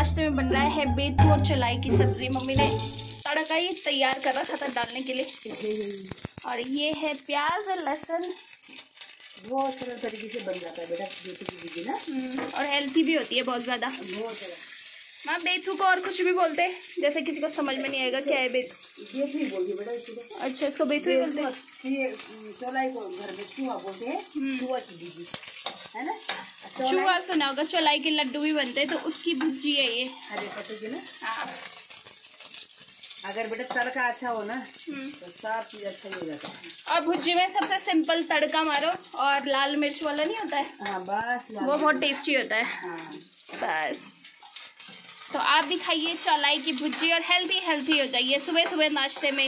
नाश्ते में बन रहा है बेथू और चौलाई की सब्जी। मम्मी ने तड़का ही तैयार कर रखा था डालने के लिए। और ये है प्याज और लहसुन। बहुत सरल तरीके से बन जाता है बेटा बेथू की सब्जी ना। और हेल्थी भी होती है बहुत ज़्यादा। बहुत ज़्यादा। माँ बेथू को और कुछ भी बोलते हैं, जैसे किसी को समझ में नहीं आएगा क्या है बेथू। बेथू ही बोलती है बेटा इसको तो। अच्छा, इसको बेथू ही बोलते हैं। ये चौलाई को घर में चूहा बोलते हैं। चूहा की भुजी है ना। चूहा सुना होगा, चौलाई के लड्डू भी बनते हैं, तो उसकी भुजी है ये। हरे पत्ते की ना। हाँ। अगर बेटा तड़का अच्छा हो ना तो सब चीज अच्छा ही हो जाता है। और भुजी में सबसे सिंपल तड़का मारो, और लाल मिर्च वाला नहीं होता है। हाँ बस वो बहुत टेस्टी होता है। हाँ। बस तो आप भी खाइए चौलाई की भुजी और हेल्थी हो जाइए सुबह सुबह नाश्ते में।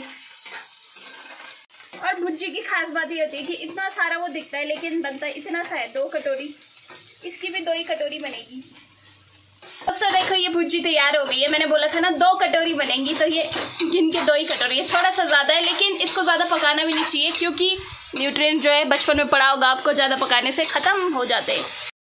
और भुजी की खास बात ये होती है कि इतना सारा वो दिखता है लेकिन बनता इतना सा है, 2 कटोरी। इसकी भी 2 ही कटोरी बनेगी। उससे देखो ये भुजी तैयार हो गई है। मैंने बोला था ना 2 कटोरी बनेंगी, तो ये गिन के 2 ही कटोरी है। थोड़ा सा ज़्यादा है, लेकिन इसको ज़्यादा पकाना भी नहीं चाहिए, क्योंकि न्यूट्रिएंट जो है बचपन में पढ़ा होगा आपको, ज़्यादा पकाने से ख़त्म हो जाते हैं।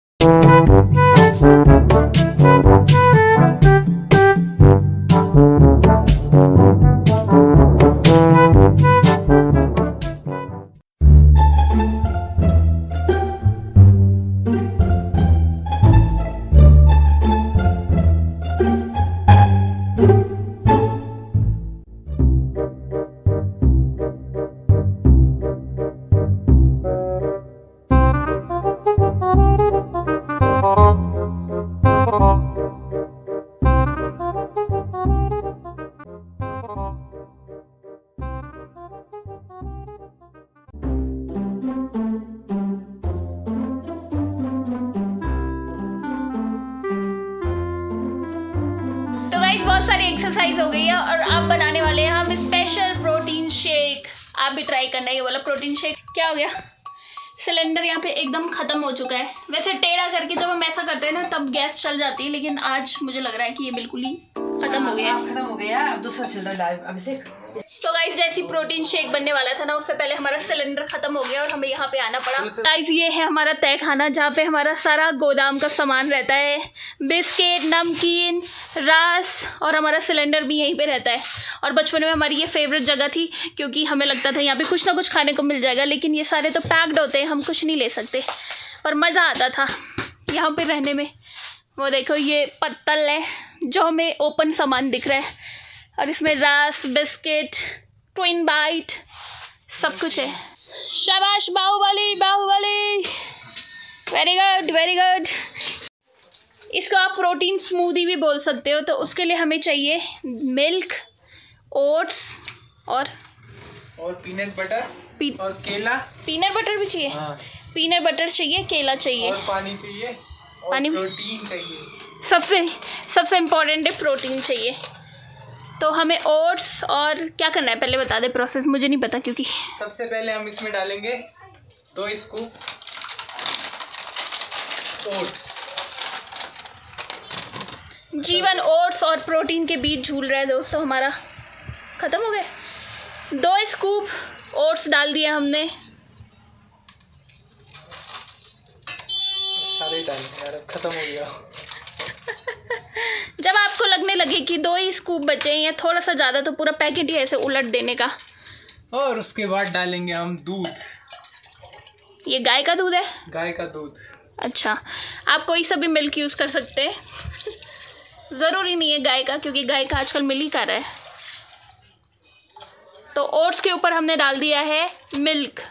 बहुत सारी एक्सरसाइज हो गई है और अब बनाने वाले हैं हम स्पेशल प्रोटीन शेक। आप भी ट्राई करना। ये वाला प्रोटीन शेक। क्या हो गया, सिलेंडर यहाँ पे एकदम ख़त्म हो चुका है। वैसे टेढ़ा करके जब हम ऐसा करते हैं ना तब गैस चल जाती है, लेकिन आज मुझे लग रहा है कि ये बिल्कुल ही ख़त्म हो गया। खत्म हो गया। अब दूसरा सिलेंडर लाइव अभिषेक। तो गाइस जैसी प्रोटीन शेक बनने वाला था ना, उससे पहले हमारा सिलेंडर खत्म हो गया और हमें यहाँ पे आना पड़ा। गाइस ये है हमारा तय खाना, जहाँ पे हमारा सारा गोदाम का सामान रहता है। बिस्किट, नमकीन, रस, और हमारा सिलेंडर भी यहीं पे रहता है। और बचपन में हमारी ये फेवरेट जगह थी, क्योंकि हमें लगता था यहाँ पे कुछ ना कुछ खाने को मिल जाएगा, लेकिन ये सारे तो पैक्ड होते हैं, हम कुछ नहीं ले सकते। पर मज़ा आता था यहाँ पर रहने में। वो देखो ये पत्तल है जो हमें ओपन सामान दिख रहा है, और इसमें रस, बिस्किट, ट्विन बाइट सब कुछ है। शाबाश Bahubali, Bahubali, very good very good. इसको आप प्रोटीन स्मूदी भी बोल सकते हो। तो उसके लिए हमें चाहिए मिल्क, ओट्स और पीनट बटर और केला। पीनट बटर भी चाहिए। हाँ। पीनट बटर चाहिए, केला चाहिए, और पानी चाहिए, और पानी, प्रोटीन चाहिए। सबसे इम्पोर्टेंट है प्रोटीन चाहिए। तो हमें ओट्स और क्या करना है पहले बता दे प्रोसेस, मुझे नहीं पता। क्योंकि सबसे पहले हम इसमें डालेंगे 2 स्कूप ओट्स। जीवन ओट्स और प्रोटीन के बीच झूल रहा है दोस्तों हमारा। ख़त्म हो गए। 2 स्कूप ओट्स डाल दिया हमने। सारे डालेंगे यार, खत्म हो गया। जब आपको लगने लगे कि 2 ही स्कूप बचे हैं या थोड़ा सा ज़्यादा, तो पूरा पैकेट ही ऐसे उलट देने का। और उसके बाद डालेंगे हम दूध। ये गाय का दूध है? गाय का दूध। अच्छा, आप कोई सा भी मिल्क यूज़ कर सकते हैं। ज़रूरी नहीं है गाय का, क्योंकि गाय का आजकल मिल ही कर रहा है। तो ओट्स के ऊपर हमने डाल दिया है मिल्क।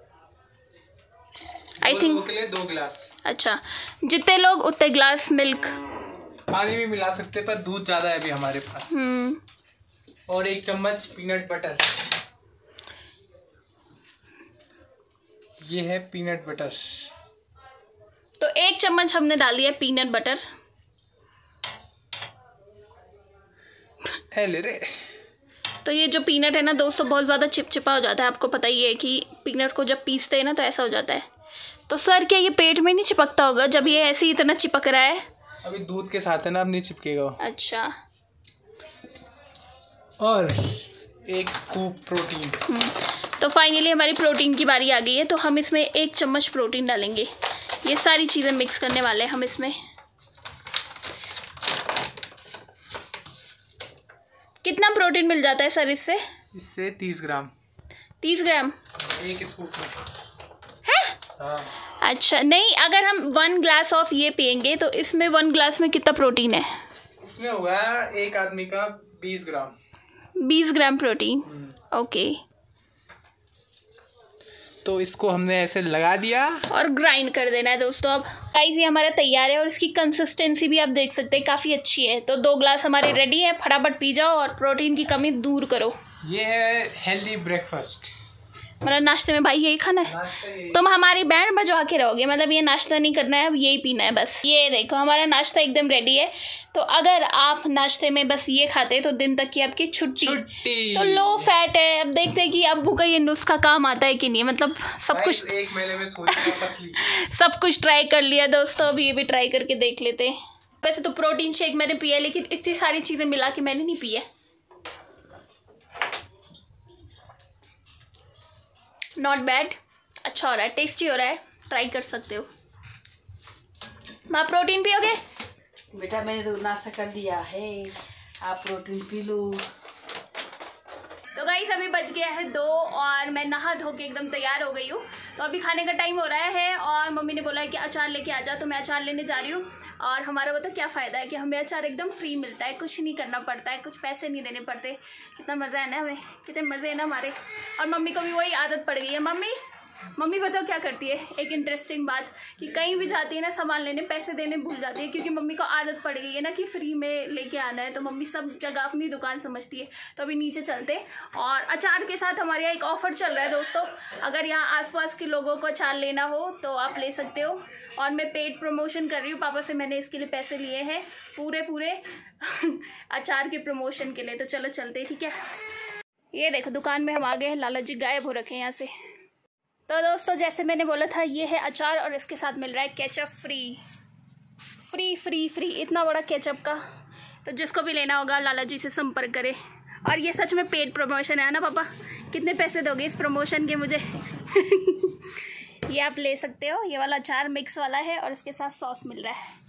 आई थिंक के लिए 2 गिलास। अच्छा, जितने लोग उतने ग्लास मिल्क। पानी भी मिला सकते, पर दूध ज़्यादा है अभी हमारे पास। और 1 चम्मच पीनट बटर। ये है पीनट बटर। तो 1 चम्मच हमने डाल दिया पीनट बटर। ले रे। तो ये जो पीनट है ना दोस्तों, बहुत ज़्यादा चिपचिपा हो जाता है। आपको पता ही है कि पीनट को जब पीसते हैं ना तो ऐसा हो जाता है। तो सर क्या ये पेट में नहीं चिपकता होगा जब ये ऐसे ही इतना चिपक रहा है? अभी दूध के साथ है ना, अब नहीं चिपकेगा। अच्छा। और 1 स्कूप प्रोटीन। तो फाइनली हमारी प्रोटीन की बारी आ गई है। तो हम इसमें 1 चम्मच प्रोटीन डालेंगे। ये सारी चीज़ें मिक्स करने वाले हैं हम इसमें। कितना प्रोटीन मिल जाता है सर इससे? इससे 30 ग्राम। 30 ग्राम एक स्कूप में है? हाँ। अच्छा, नहीं अगर हम 1 ग्लास ऑफ ये पियेंगे तो इसमें 1 ग्लास में कितना प्रोटीन है? इसमें होगा एक आदमी का 20 ग्राम। 20 ग्राम प्रोटीन, ओके। तो इसको हमने ऐसे लगा दिया और ग्राइंड कर देना है दोस्तों। अब गाइस ये हमारा तैयार है और इसकी कंसिस्टेंसी भी आप देख सकते हैं काफ़ी अच्छी है। तो 2 ग्लास हमारे रेडी है, फटाफट पी जाओ और प्रोटीन की कमी दूर करो। ये है हेल्दी ब्रेकफास्ट। मतलब नाश्ते में भाई यही खाना है? तुम हमारी बैंड बजवा के रहोगे, मतलब ये नाश्ता नहीं करना है, अब यही पीना है बस। ये देखो हमारा नाश्ता एकदम रेडी है। तो अगर आप नाश्ते में बस ये खाते तो दिन तक की आपकी छुट्टी। तो लो फैट है। अब देखते हैं कि अब्बू का ये नुस्खा काम आता है कि नहीं। मतलब सब कुछ 1 महीने में पतली सब कुछ ट्राई कर लिया दोस्तों, अब ये भी ट्राई करके देख लेते हैं। वैसे तो प्रोटीन शेक मैंने पिया, लेकिन इतनी सारी चीज़ें मिला के मैंने नहीं पिया। नॉट बैड, अच्छा हो रहा है, टेस्टी हो रहा है, ट्राई कर सकते हो। माँ प्रोटीन पियोगे? बेटा मैंने तो नाश्ता कर लिया है, आप प्रोटीन पी लो। तो गाइस अभी बज गया है 2 और मैं नहा धो के एकदम तैयार हो गई हूँ। तो अभी खाने का टाइम हो रहा है और मम्मी ने बोला है कि अचार लेके आ जा, तो मैं अचार लेने जा रही हूँ। और हमारा पता क्या फ़ायदा है कि हमें अचार एकदम फ्री मिलता है, कुछ नहीं करना पड़ता है, कुछ पैसे नहीं देने पड़ते। कितना मज़ा है ना, हमें कितने मज़े है ना हमारे। और मम्मी को भी वही आदत पड़ गई है। मम्मी बताओ क्या करती है, एक इंटरेस्टिंग बात कि कहीं भी जाती है ना सामान लेने, पैसे देने भूल जाती है, क्योंकि मम्मी को आदत पड़ गई है ना कि फ्री में लेके आना है। तो मम्मी सब जगह अपनी दुकान समझती है। तो अभी नीचे चलते हैं। और अचार के साथ हमारे यहाँ एक ऑफर चल रहा है दोस्तों, अगर यहाँ आसपास के लोगों को अचार लेना हो तो आप ले सकते हो। और मैं पेड प्रमोशन कर रही हूँ, पापा से मैंने इसके लिए पैसे लिए हैं पूरे अचार के प्रमोशन के लिए। तो चलो चलते हैं, ठीक है। ये देखो दुकान में हम आ गए हैं, लाला जी गायब हो रखे हैं यहाँ से। तो दोस्तों जैसे मैंने बोला था, ये है अचार और इसके साथ मिल रहा है केचप फ्री, इतना बड़ा केचप का। तो जिसको भी लेना होगा लाला जी से संपर्क करें। और ये सच में पेड प्रमोशन है ना पापा? कितने पैसे दोगे इस प्रमोशन के मुझे? ये आप ले सकते हो, ये वाला अचार मिक्स वाला है और इसके साथ सॉस मिल रहा है।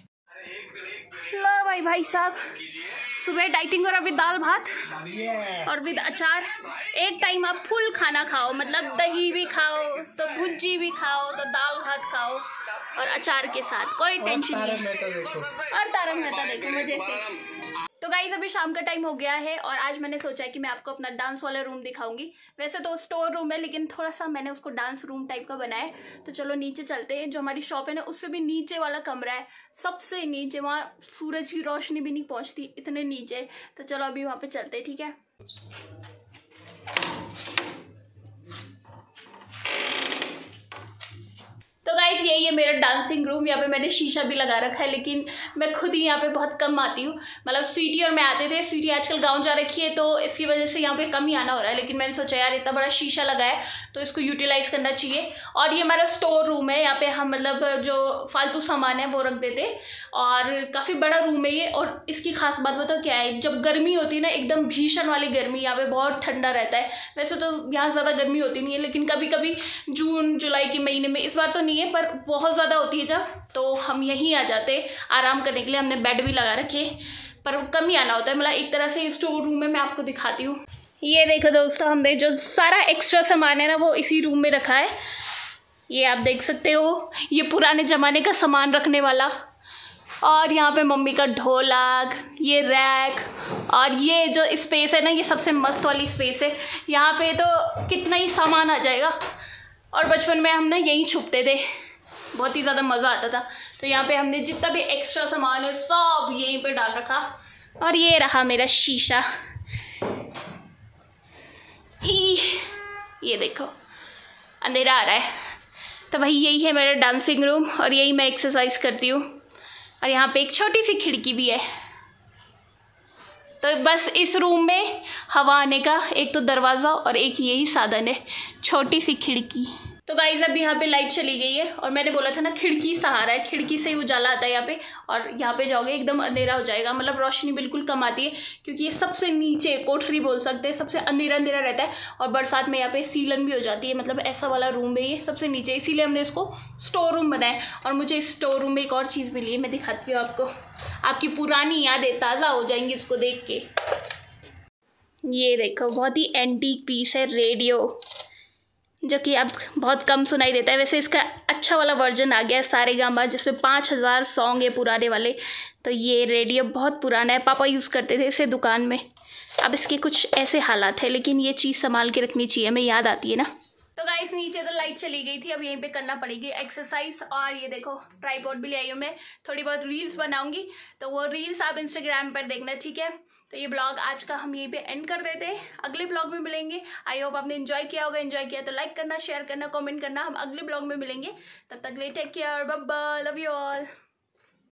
लो भाई साहब, सुबह डाइटिंग और अभी दाल भात और विद अचार। एक टाइम आप फुल खाना खाओ, मतलब दही भी खाओ तो भुज्जी भी खाओ तो दाल भात खाओ और अचार के साथ, कोई टेंशन नहीं। और तारक मेहता देखो मजे से। तो गाइस अभी शाम का टाइम हो गया है और आज मैंने सोचा कि मैं आपको अपना डांस वाला रूम दिखाऊंगी। वैसे तो स्टोर रूम है, लेकिन थोड़ा सा मैंने उसको डांस रूम टाइप का बनाया है। तो चलो नीचे चलते हैं। जो हमारी शॉप है ना, उससे भी नीचे वाला कमरा है, सबसे नीचे, वहाँ सूरज की रोशनी भी नहीं पहुँचती, इतने नीचे। तो चलो अभी वहाँ पे चलते हैं, ठीक है। तो गाइस यही है मेरा डांसिंग रूम। यहाँ पे मैंने शीशा भी लगा रखा है, लेकिन मैं खुद ही यहाँ पे बहुत कम आती हूँ। मतलब स्वीटी और मैं आते थे, स्वीटी आजकल गांव जा रखी है तो इसकी वजह से यहाँ पे कम ही आना हो रहा है। लेकिन मैंने सोचा यार इतना बड़ा शीशा लगा है तो इसको यूटिलाइज करना चाहिए। और ये हमारा स्टोर रूम है, यहाँ पे हम मतलब जो फालतू सामान है वो रख देते। और काफ़ी बड़ा रूम है ये। और इसकी खास बात बताओ क्या है, जब गर्मी होती है ना, एकदम भीषण वाली गर्मी, यहाँ पे बहुत ठंडा रहता है। वैसे तो यहाँ ज़्यादा गर्मी होती नहीं है, लेकिन कभी कभी जून जुलाई के महीने में, इस बार तो नहीं है पर बहुत ज़्यादा होती है जब, तो हम यहीं आ जाते आराम करने के लिए। हमने बेड भी लगा रखे, पर कम ही आना होता है। मतलब एक तरह से स्टोर रूम में मैं आपको दिखाती हूँ। ये देखो दोस्तों, हमने जो सारा एक्स्ट्रा सामान है ना वो इसी रूम में रखा है। ये आप देख सकते हो, ये पुराने ज़माने का सामान रखने वाला। और यहाँ पे मम्मी का ढोलक, ये रैक, और ये जो स्पेस है ना, ये सबसे मस्त वाली स्पेस है। यहाँ पे तो कितना ही सामान आ जाएगा। और बचपन में हम ना यहीं छुपते थे, बहुत ही ज़्यादा मज़ा आता था। तो यहाँ पे हमने जितना भी एक्स्ट्रा सामान है सब यहीं पे डाल रखा। और ये रहा मेरा शीशा। ये देखो अंधेरा आ रहा है। तो भाई यही है मेरा डांसिंग रूम और यही मैं एक्सरसाइज करती हूँ। और यहाँ पे एक छोटी सी खिड़की भी है। तो बस इस रूम में हवा आने का एक तो दरवाज़ा और एक यही साधन है, छोटी सी खिड़की। तो गाइस अभी यहाँ पे लाइट चली गई है और मैंने बोला था ना खिड़की सहारा है, खिड़की से ही उजाला आता है यहाँ पे। और यहाँ पे जाओगे एकदम अंधेरा हो जाएगा, मतलब रोशनी बिल्कुल कम आती है, क्योंकि ये सबसे नीचे कोठरी बोल सकते हैं, सबसे अंधेरा अंधेरा रहता है। और बरसात में यहाँ पे सीलन भी हो जाती है, मतलब ऐसा वाला रूम है ये सबसे नीचे, इसीलिए हमने इसको स्टोर रूम बनाया। और मुझे इस स्टोर रूम में एक और चीज़ मिली है, मैं दिखाती हूँ आपको। आपकी पुरानी यादें ताज़ा हो जाएंगी इसको देख के। ये देखो बहुत ही एंटीक पीस है, रेडियो, जो कि अब बहुत कम सुनाई देता है। वैसे इसका अच्छा वाला वर्जन आ गया है सारेगामा, जिसमें 5000 सॉन्ग है पुराने वाले। तो ये रेडियो बहुत पुराना है, पापा यूज़ करते थे इसे दुकान में। अब इसके कुछ ऐसे हालात है, लेकिन ये चीज़ संभाल के रखनी चाहिए, हमें याद आती है ना। तो गाइस नीचे तो लाइट चली गई थी, अब यहीं पे करना पड़ेगी एक्सरसाइज। और ये देखो ट्राइपॉड भी ले आई हूँ मैं, थोड़ी बहुत रील्स बनाऊंगी, तो वो रील्स आप इंस्टाग्राम पर देखना, ठीक है। तो ये ब्लॉग आज का हम यहीं पे एंड कर देते हैं, अगले ब्लॉग में मिलेंगे। आई होप आपने एंजॉय किया होगा, एंजॉय किया तो लाइक करना, शेयर करना, कमेंट करना। हम अगले ब्लॉग में मिलेंगे, तब तक ले take care, bye bye, love you all.